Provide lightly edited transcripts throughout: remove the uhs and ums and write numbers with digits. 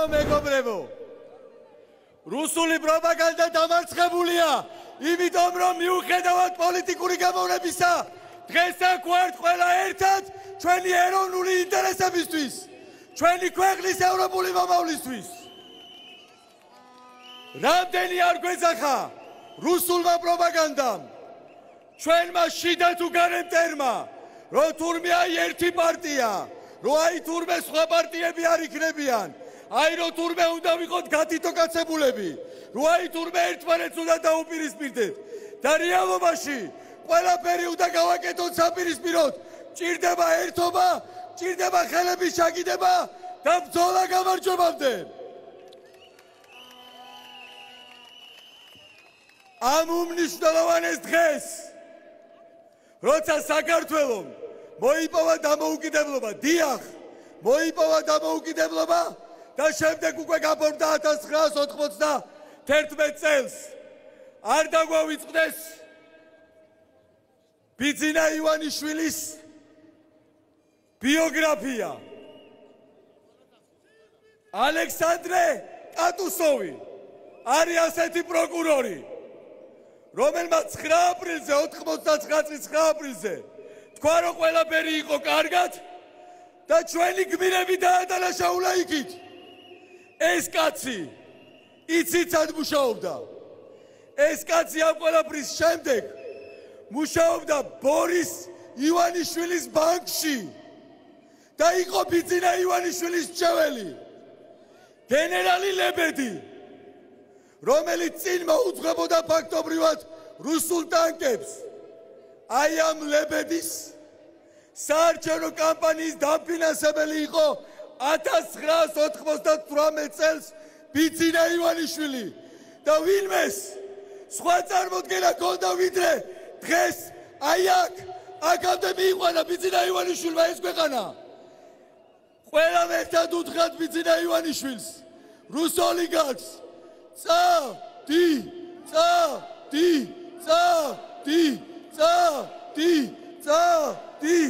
მეგობრებო, რუსული პროპაგანდა დამარცხებულია, იმიტომ რომ მიუხედავად პოლიტიკური გამოვლენებისა, დღეს აქ ვართ ყველა ერთად ჩვენი ეროვნული ინტერესებისთვის, ჩვენი ქვეყნის ევროპული მომავლისთვის. რამდენი არ გვეძახა რუსულმა პროპაგანდამ, ჩვენმა შიდა თუ გარე მტერმა, რომ თურმე აი ერთი პარტია, რომ აი თურმე სხვა პარტიები არ იქნებიან, აი რომ თურმე უნდა ვიყოთ გათითო-კაცებულები, რომ აი თურმე ერთმანეთს უნდა დაუპირისპირდეთ და რეალობაში ყველაფერი უნდა გავაკეთოთ საპირისპიროდ, ჭირდება ერთობა, ჭირდება ხელების ჩაგიდება და ბრძოლა გამარჯვებამდე. ამ უმნიშვნელოვანეს დღეს, როცა საქართველომ მოიპოვა დამოუკიდებლობა, დიახ, მოიპოვა დამოუკიდებლობა და შემდეგ უკვე გაფორმდა 1991 წელს. არ დაგვავიწყდეს ბიძინა ივანიშვილის ბიოგრაფია. ალექსანდრე კატუსოვი არის ასეთი პროკურორი, რომელმაც 9 აპრილზე, 99 წლის 9 აპრილზე თქვა, რომ ყველაფერი იყო კარგად და ჩვენი გმირები დაადანაშაულა იქით. ეს კაცი იციცად მუშაობდა. ეს კაცი ამ ყველაფრის შემდეგ მუშაობდა ბორის ივანიშვილის ბანკში და იყო ბიძინა ივანიშვილის მრჩეველი. გენერალი ლებედი, რომელიც წინ მოუძღვებოდა ფაქტობრივად რუსულ ტანკებს, აი ამ ლებედის საარჩევნო კამპანიის დამფინანსებელი იყო 1998 წელს ბიძინა ივანიშვილი და ვინმეს სხვა წარმოდგენა ჰქონდა, ვიდრე დღეს აი აქამდე მიიყვანა ბიძინა ივანიშვილმა ეს ქვეყანა. ყველამ ერთად უთხრათ ბიძინა ივანიშვილს, რუს ოლიგარქს, წადი, წადი, წადი, წადი, წადი.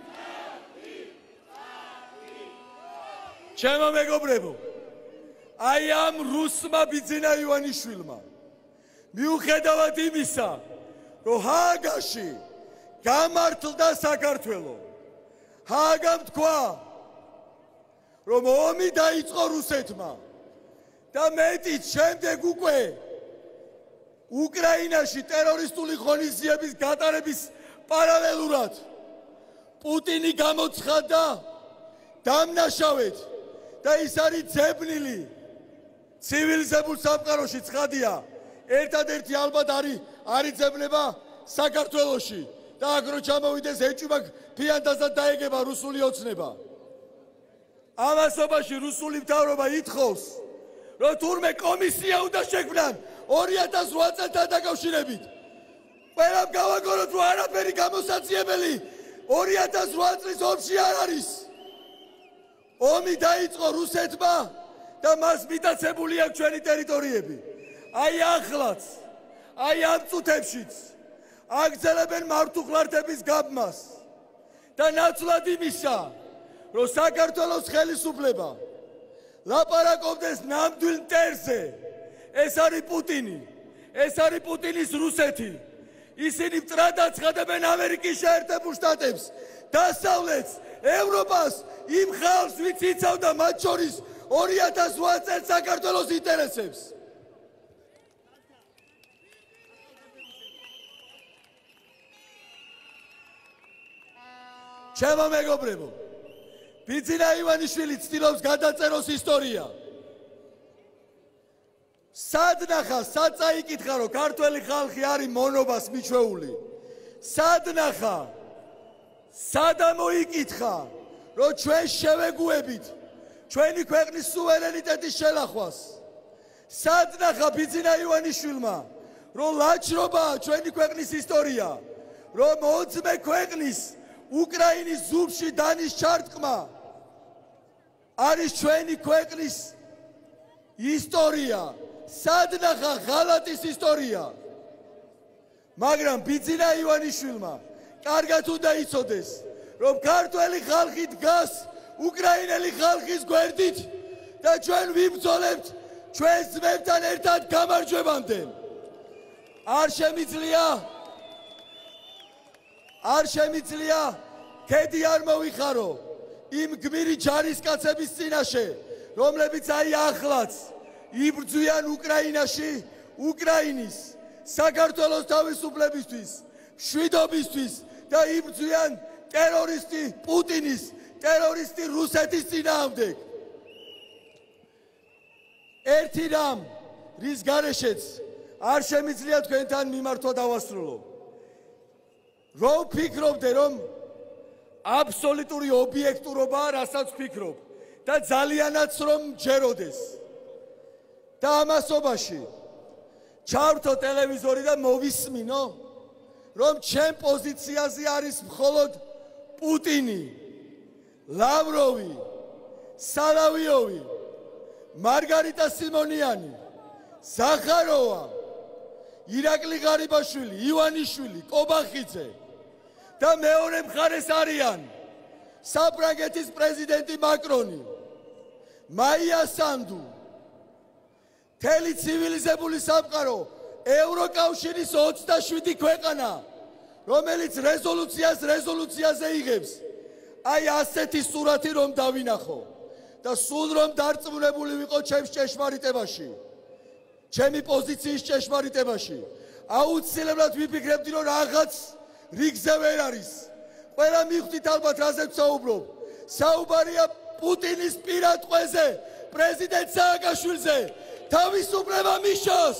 ჩემო მეგობრებო, აი ამ რუსმა ბიძინა ივანიშვილმა მიუხედავად იმისა, რომ ჰააგაში გამართლდა საქართველო, ჰააგამ თქვა, რომ ომი დაიწყო რუსეთმა და მეტიც შემდეგ უკვე უკრაინაში ტერორისტული ღონისძიების გატარების პარალელურად პუტინი გამოცხადდა დამნაშავედ და ის არის ძებნილი ცივილიზებულ სამყაროში. ცხადია, ერთადერთი ალბათ არის ძებნება საქართველოში და აქ რო ჩამოვიდეს ეჭვმა ფიანდაზად დაეგება რუსული ოცნება. ამასობაში რუსული მთავრობა ითხოვს, რომ თურმე კომისია უნდა შექმნან 2008 წელთან დაკავშირებით. ყველამ გავაგონოთ, რომ არაფერი გამოსაციებელი 2008 წლის ომში არ არის. ომი დაიწყო რუსეთმა და მას მიტაცებული აქვს ჩვენი ტერიტორიები. აი ახლაც, აი ამ წუთებშიც აგრძელებენ მართუხლართების გაბმას და ნაცვლად იმისა, რომ საქართველოს ხელისუფლება ლაპარაკობდეს ნამდვილ მტერზე. ეს არის პუტინი, ეს არის პუტინის რუსეთი. ისინი მტრად აცხადებენ ამერიკის შეერთებულ შტატებს, დასავლეთს, ევროპას, იმ ხალხს, ვინც იცავდა მათ შორის 2008 წელს საქართველოს ინტერესებს. ჩემო მეგობრებო, ბიძინა ივანიშვილი ცდილობს გადაწეროს ისტორია. სად ნახა, სად წაიკითხა, რომ ქართველი ხალხი არის მონობას მიჩვეული? სად ნახა, სად მოიკითხა, რომ ჩვენ შევეგუებით ჩვენი ქვეყნის სუვერენიტეტის შელახვას? სად ნახა ბიძინა ივანიშვილმა, რომ ლაჩრობაა ჩვენი ქვეყნის ისტორია, რომ 20 ქვეყნის უკრაინის ზურგში დანის ჩარტყმა არის ჩვენი ქვეყნის ისტორია? სად ნახა ღალატის ისტორია? მაგრამ ბიძინა ივანიშვილმა კარგად უნდა იცოდეს, რომ ქართველი ხალხი დგას უკრაინელი ხალხის გვერდით და ჩვენ ვიბრძოლებთ ჩვენს ძმებთან ერთად გამარჯვებამდე. არ შემიძლია ქედი არ მოვიხარო იმ გმირი ჯარისკაცების წინაშე, რომლებიც აი ახლაც იბრძვიან უკრაინაში, უკრაინის, საქართველოს თავისუფლებისთვის, მშვიდობისთვის და იბრძვიან ტერორისტი პუტინის, ტერორისტი რუსეთის წინააღმდეგ. ერთი რამ, რის გარეშეც არ შემიძლია თქვენთან მიმართვა დავასრულო. რომ ვფიქრობდე, რომ აბსოლუტური ობიექტურობაა, რასაც ვფიქრობ და ძალიანაც რომ მჯეროდეს. და ამასობაში ჩავრთო ტელევიზორი და მოვისმინო, რომ ჩემ პოზიციაზე არის მხოლოდ პუტინი, ლავროვი, სალავიოვი, მარგარიტა სიმონიანი, ზახაროვა, ირაკლი ღარიბაშვილი, ივანიშვილი, კობახიძე და მეორე მხარეს არიან საფრანგეთის პრეზიდენტი მაკრონი, მაია სანდუ, მთელი ცივილიზებული სამყარო, ევროკავშირის 27 ქვეყანა, რომელიც რეზოლუციაზე იღებს, აი ასეთი სურათი რომ დავინახო და სულ რომ დარწმუნებული ვიყო ჩემს ჭეშმარიტებაში, ჩემი პოზიციის ჭეშმარიტებაში, აუცილებლად ვიფიქრებდი, რომ რაღაც რიგზე ვერ არის. ყველა მიხვდით ალბათ რაზე ვსაუბრობ. საუბარია პუტინის პირად ტყვეზე, პრეზიდენტ სააკაშვილზე, თავისუფლება მისჩოს.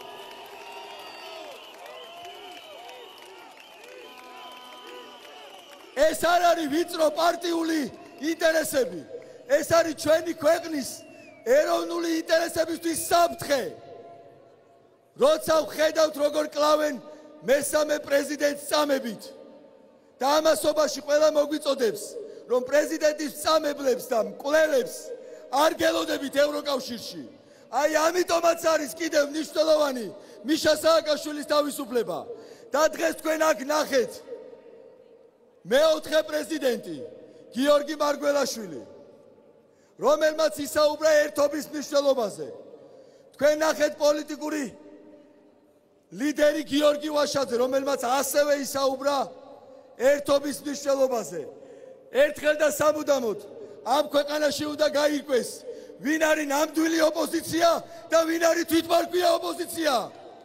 ეს არ არის ვიწრო პარტიული ინტერესები, ეს არის ჩვენი ქვეყნის ეროვნული ინტერესებისთვის საფრთხე. როცა ვხედავთ როგორ კლავენ მესამე პრეზიდენტს წამებით და ამასობაში ყველა მოგვიწოდებს, რომ პრეზიდენტის წამებლებს და მკვლელებს არ გელოდებით ევროკავშირში. აი ამიტომაც არის კიდევ მნიშვნელოვანი მიშა სააკაშვილის თავისუფლება. და დღეს თქვენ აქ ნახეთ მეოთხე პრეზიდენტი გიორგი მარგველაშვილი, რომელმაც ისაუბრა ერთობის მნიშვნელობაზე. თქვენ ნახეთ პოლიტიკური ლიდერი გიორგი ვაშაძე, რომელმაც ასევე ისაუბრა ერთობის მნიშვნელობაზე. ერთხელ და სამუდამოდ ამ ქვეყანაში უნდა გაირკვეს, ვინ არის ნამდვილი ოპოზიცია და ვინ არის თვითმარქვია ოპოზიცია.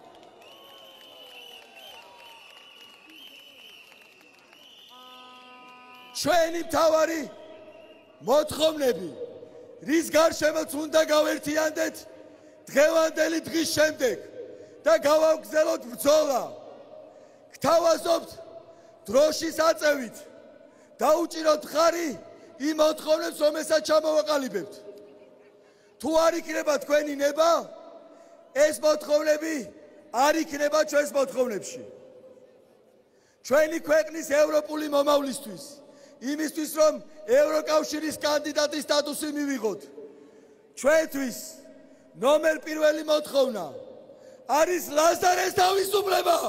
ჩვენი მთავარი მოთხოვნები, რის გარშემოც უნდა გავერთიანდეთ დღევანდელი დღის შემდეგ და გავაგრძელოთ ბრძოლა. გთავაზობთ დროშის აწევით დაუჭიროთ ხარი იმ მოთხოვნებს, რომელსაც ჩამოვაყალიბებთ. თუ არ იქნება თქვენი ნება, ეს მოთხოვნები არ იქნება ჩვენს მოთხოვნებში. ჩვენი ქვეყნის ევროპული მომავლისთვის, იმისთვის რომ ევროკავშირის კანდიდატის სტატუსი მივიღოთ, ჩვენთვის ნომერ პირველი მოთხოვნა არის ლაზარეს თავისუფლება.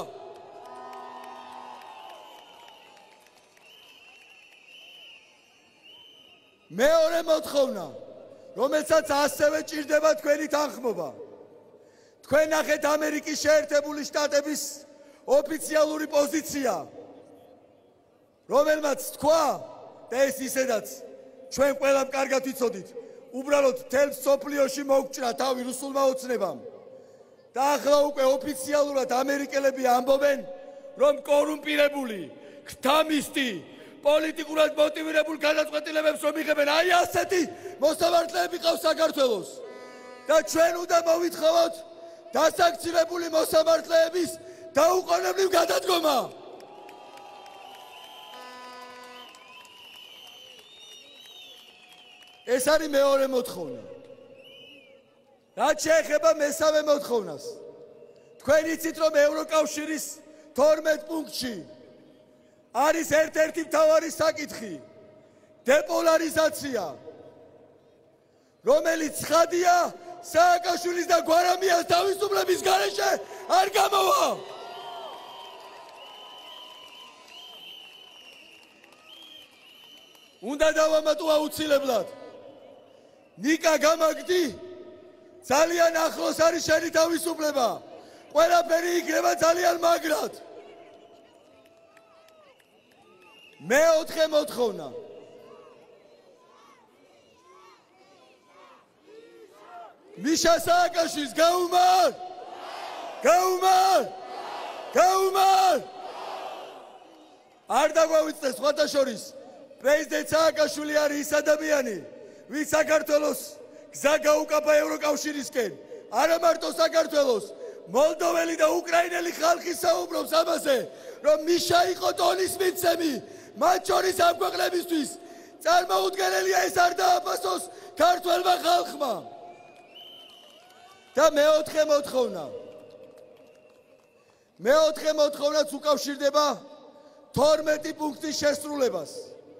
მეორე მოთხოვნა, რომელსაც ასევე ჭირდება თქვენი თანხმობა. თქვენ ნახეთ ამერიკის შეერთებული შტატების ოფიციალური პოზიცია, რომელმაც თქვა და ეს ისედაც ჩვენ ყველამ კარგად ვიცოდით, უბრალოდ მთელ მსოფლიოში მოგვჭრა თავი რუსულმა ოცნებამ. და ახლა უკვე ოფიციალურად ამერიკელები ამბობენ, რომ კორუმპირებული, ქთამისტი, პოლიტიკურად მოტივირებულ გადაწყვეტილებებს რომ იღებენ, აი ასეთი მოსამართლეები ყავს საქართველოს. და ჩვენ უნდა მოვითხოვოთ დასაქცევებული მოსამართლეების დაუყოვნებლივ გადადგომა. ეს არის მეორე მოთხოვნა. რაც შეეხება მესამე მოთხოვნას, თქვენ იცით, რომ ევროკავშირის 12 პუნქტში არის ერთ-ერთი მთავარი საკითხი დეპოლარიზაცია, რომელიც ცხადია სააკაშვილის და გვარამიას თავისუფლების გარეშე არ გამოვა. უნდა დავამატო აუცილებლად ნიკა გამაგდი ძალიან ახლოს არის შენი თავისუფლება ყველაფერი იქნება ძალიან მაგრად მეოთხე მოთხოვნა მიშა სააკაშვილის გაუმარ არ დაგვავიწყდეს სხვათა შორის პრეზიდენტ სააკაშვილი არის ის ადამიანი ვინც საქართველოს გზა გაუკაფა ევროკავშირისკენ არა მარტო საქართველოს მოლდოველი და უკრაინელი ხალხი საუბრობს ამაზე რომ მიშა იყო ტონის მიცემი მათ შორის ამ ქვეყნებისთვის წარმოუდგენელია ეს არ დააფასოს ქართველმა ხალხმა და მეოთხე მოთხოვნაც უკავშირდება 12 პუნქტის შესრულებას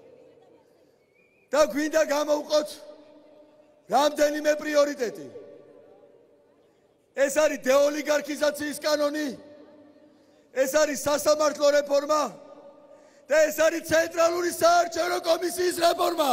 და გვინდა გამოვყოთ რამდენიმე პრიორიტეტი ეს არის დეოლიგარქიზაციის კანონი ეს არის სასამართლო რეფორმა და ეს არის ცენტრალური საარჩევნო კომისიის რეფორმა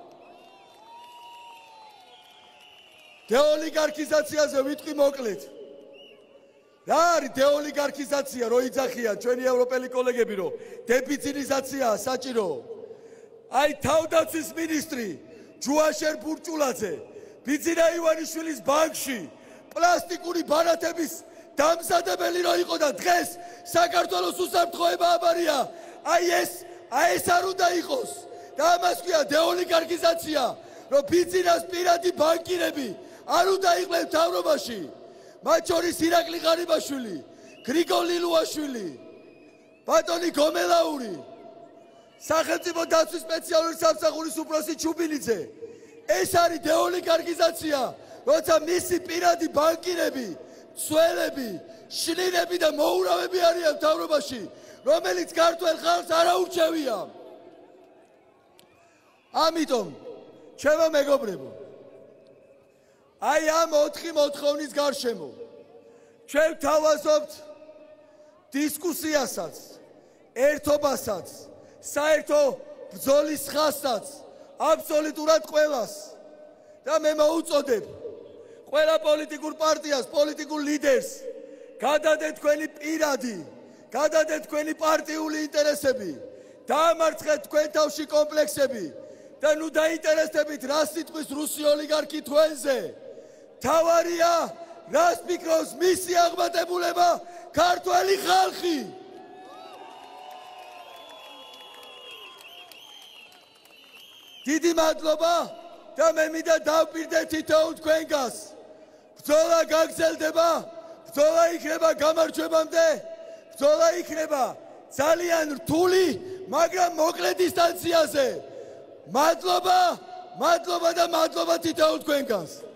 დეოლიგარქიზაციაზე ვიტყვი მოკლედ რა არის დეოლიგარქიზაცია რო იძახიან ჩვენი ევროპელი კოლეგები რომ დეფიციტიზაციაა საჭირო აი თავდაცვის მინისტრი ჯუაშერ ბურჭულაძე ბიძინა ივანიშვილის ბანკში პლასტიკური ბარათების დამზადებელი რო იყო და დღეს საქართველოს უსაფრთხოება აბარია აი ეს არ უნდა იყოს და ამას ქვია დეოლიგარქიზაცია რომ ბიძინას პირადი ბანკირები არ უნდა იყვნენ მთავრობაში მათ შორის ირაკლი ღარიბაშვილი გრიგოლ ლილუაშვილი ბატონი გომელაური სახელმწიფო დაცვის სპეციალური სამსახურის უფროსი ჩუბინიძე ეს არის დეოლიგარქიზაცია როცა მისი პირადი ბანკირები ცველები შლინები და მოურავები არიან მთავრობაში რომელიც ქართველ ხალხს არ აურჩევია ამიტომ ჩემო მეგობრებო აი ამ 4 მოთხოვნის გარშემო ჩვენ თავაზობთ დისკუსიასაც ერთობასაც საერთო ბრძოლის ხაზსაც აბსოლუტურად ყველას და მე მოუწოდებ ყველა პოლიტიკურ პარტიას პოლიტიკურ ლიდერს გადადეთ თქვენი პირადი გადადეთ თქვენი პარტიული ინტერესები დაამარცხეთ თქვენ თავში კომპლექსები და ნუ დაინტერესდებით რა სიტყვის რუსი ოლიგარქი თქვენზე თავარია რას ფიქრობს მისი აღმატებულება ქართველი ხალხი დიდი მადლობა და მე მინდა დავპირდე თითოეულ თქვენგანს ბრძოლა გაგრძელდება ბრძოლა იქნება გამარჯვებამდე ბრძოლა იქნება ძალიან რთული მაგრამ მოკლე დისტანციაზე მადლობა და მადლობა თითოეულ თქვენგანს